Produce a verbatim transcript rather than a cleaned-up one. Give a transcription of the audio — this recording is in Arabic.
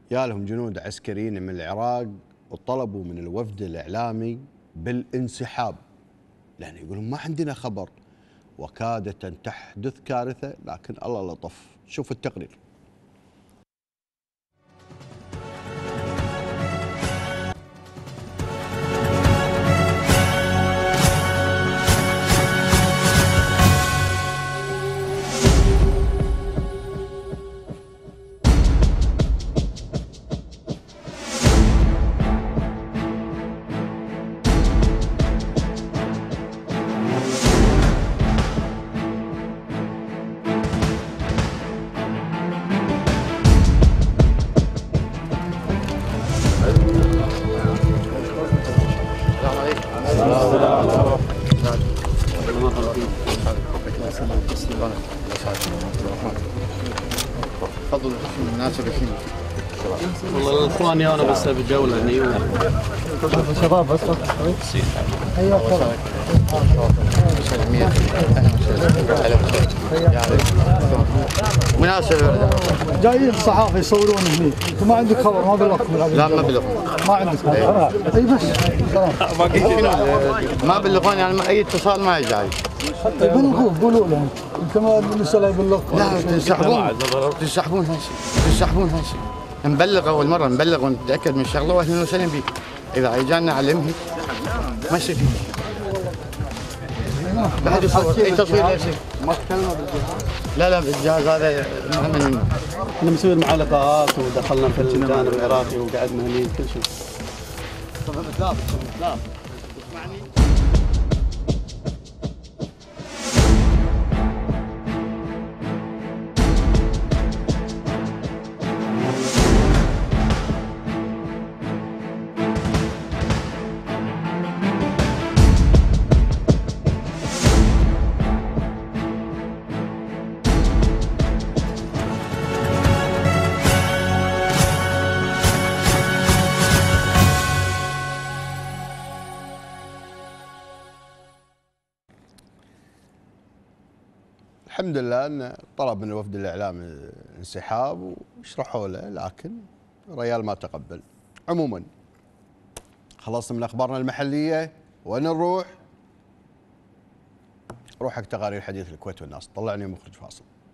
يا لهم جنود عسكريين من العراق وطلبوا من الوفد الإعلامي بالانسحاب، لأن يقولون ما عندنا خبر وكادت أن تحدث كارثة، لكن الله لطف. شوف التقرير. تفضل مناسب الحين. والله الاخواني انا بس بجوله هني شباب بس ايوه تفضل. مناسب. جايين الصحافه يصورون هني، انتم ما عندك خبر؟ ما بلغكم؟ لا ما بلغ. ما عندك خبر؟ اي بس ما بلغوني يعني اي اتصال ما جاي. يبلغون قولوا لهم انت ما المساله يبلغكم. لا تنسحبون تنسحبون هالشيء تنسحبون هالشيء. نبلغ اول مره نبلغ ونتاكد من الشغله واهلا وسهلا بك. اذا اجانا علمه ما يصير فيه. بعد يصور اي تصوير لا يصير. ما تكلموا بالجهاز؟ لا لا بالجهاز هذا مهم. احنا مسوي معاه لقاءات ودخلنا في الجانب العراقي وقعدنا هني كل شيء. الحمد لله أن طلب من الوفد الإعلامي الانسحاب وشرحوا له، لكن الريال ما تقبل. عموما خلصنا من أخبارنا المحلية، وين نروح؟ روح حق تقارير حديث الكويت والناس. طلعني مخرج فاصل.